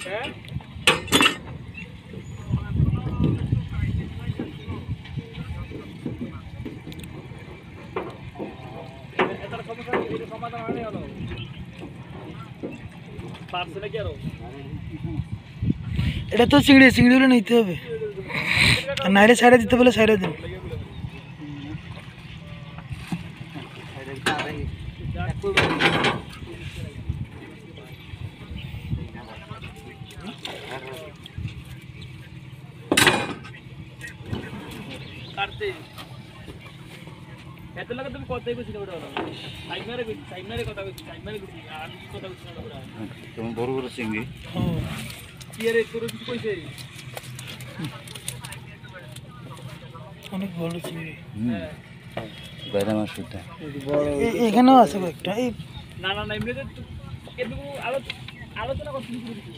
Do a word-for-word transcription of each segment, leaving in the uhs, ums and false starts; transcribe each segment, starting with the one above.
হ্যাঁ এটার সমস্যা এটা সমাধান হয় না হলো পারছে নাকি আরো এটা তো চিংড়ি চিংড়িগুলো নিতে হবে আর নাইরে সাইডে দিতে বলে সাইডে দিন কাটতে এত লাগে তুমি কথাই কইছ না ওটা সাইমারে কইছ সাইমারে কথা কইছ সাইমারে কইছ আর কি কথা কইছ না ওটা তুমি বড় বড় চিংড়ি কি আরে তোর কিছু কইছে অনেক বড় চিংড়ি হ্যাঁ বাইরে মাছ শুদ্ধা এখানেও আছে কয়েকটা এই না না না এমনিতে কিন্তু আলোচনা করতে শুরু করেছি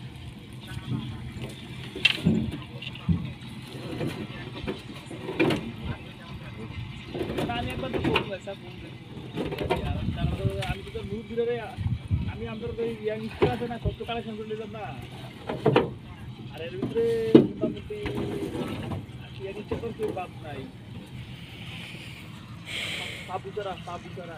আমি একবার তো বলবো স্যার আমি তো মুখ দিলে আমি আমাদের ওই ইয়াং স্কুল আছে না কত কালেকশন করে নিলাম না আর এর ভিতরে মোটামুটি ইয়াং স্কুল কেউ বাদ নাই সাবুতারা সাবুতারা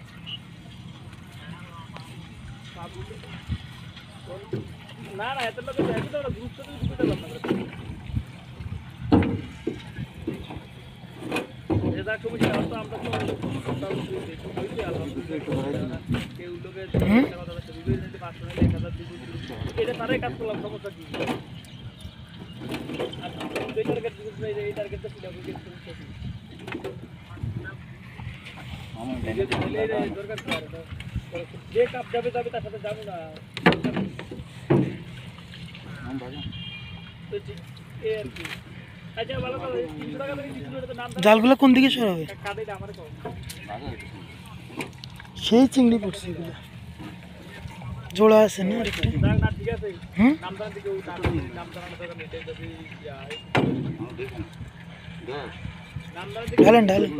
না না এত লোক এত তো গ্রুপ সাথে দিতে পারলাম না এটা খুবই চাপ তো আমরা তো কেউ লোকের কথা কথা ভিডিও দিতে পারছো না এক হাজার দুশো এটা তারাই কাজ করলাম সমস্যা কি আর দুই টার্গেট দিতে চাই এই টার্গেটটা ছিল আমি কিছু করছি আমার দরকার পড়ে যে কাপ যাবে যাবে তার সাথে যাবো না জালগুলো কোন দিকে সরাবে সেই চিংড়ি পড়ছে এগুলো জোড়া আছে না ঠিক আছে হুম ঢালেন ঢালেন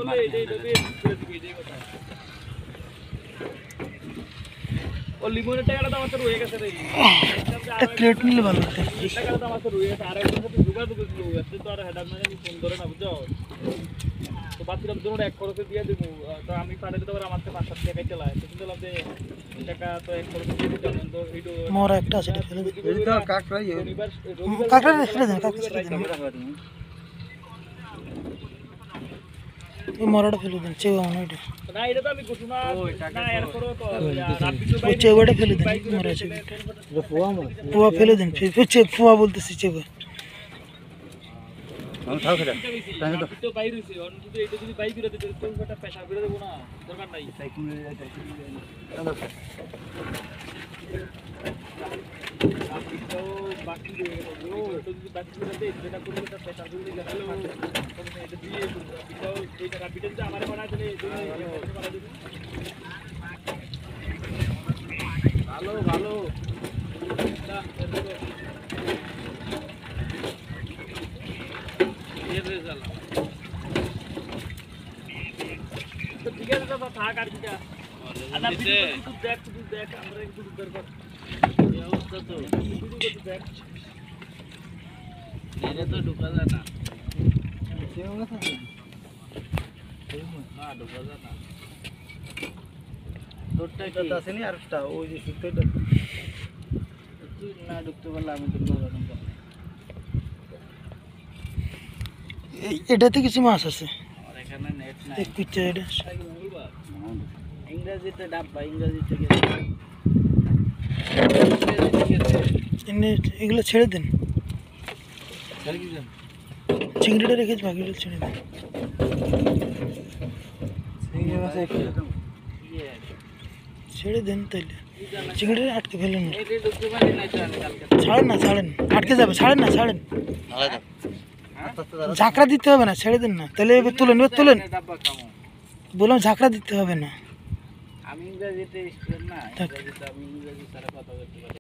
ও লিমনের টাকাটা তো আমার তো রয়ে গেছে রে একটা ক্রেট নিলে ভালো হতো টাকাটা তো আমার তো রয়ে গেছে আর একজন সাথে যোগাযোগ করেছিল এত তো আর হেডার মানে ফোন ধরে না বুঝছো তো বাকিরা দুটো এক খরচে দিয়ে দেবো তো আমি পাঠালে তো আমার তো পাঁচ সাত টাকাই চালাই তো শুনলাম যে টাকা তো এক খরচে দিয়ে দিতে তো এইটো মোর একটা আছে ফেলে দিন এই তো কাকড়া ইয়ে রবিবার কাকড়া ফেলে দেন কাকড়া ফেলে দেন এই মরাটা ফেলে দেন চেওয়া মনে এটা না এটা তো আমি কইছি না না এর করো তো রাব্বি তো ওই চেওয়াটা ফেলে দেন মরা আছে এটা পোয়া মাছ পোয়া ফেলে দেন ফির পোয়া বলতেছি চেওয়া আমি খাও খেলা রাব্বি তো বাইরে হইছে অন্য যদি এটা যদি বাইক করে দিতে তো একটা পেশা করে দেব না দরকার নাই সাইকেল তো বাকি রয়ে গেল ও তো যদি বাকি করে দেই যেটা করলে একটা পেশা করে দিলে হলো এটা দিয়ে তো এইটা রাব্বিটা যে আমারে বানায় দিলে ভালো ভালো না দেখো ये রেজাল্ট তো ঠিক আছে বাবা থাক আর কি আদা একটু দেখ একটু দেখ আমরা একটু দরকার এই অবস্থা তো একটু দেখ এর তো ঢোকা যায় না কেউ না থাকে না ঢোকা যায় না তোরটা এটা আসেনি আরটা ওই যে সুতোটা তুই না ঢুকতে পারলে আমি ঢুকতে পারলাম না এটাতে কিছু মাছ আছে আর এখানে নেট নাই এক কুচা এটা ইংরেজিতে ডাব্বা ইংরেজিতে এনে এগুলো ছেড়ে দেন ছেড়ে কি দেন চিংড়িটা রেখে বাকিগুলো ছেড়ে দেন চিংড়ি মাছ একটু ছেড়ে দেন তাইলে চিংড়িটা আটকে ফেলেন না এই ঢুকতে পারি না তো আমি কালকে ছাড়েন না ছাড়েন আটকে যাবে ছাড়েন না ছাড়েন ঝাঁকড়া দিতে হবে না ছেড়ে দেন না তাহলে এবার তুলেন এবার তুলেন ডাব্বা খামো বললাম ঝাঁকড়া দিতে হবে না আমি ইংরেজিতে স্টুডেন্ট না ইংরেজিতে আমি ইংরেজি স্যারের কথা বলতে পারি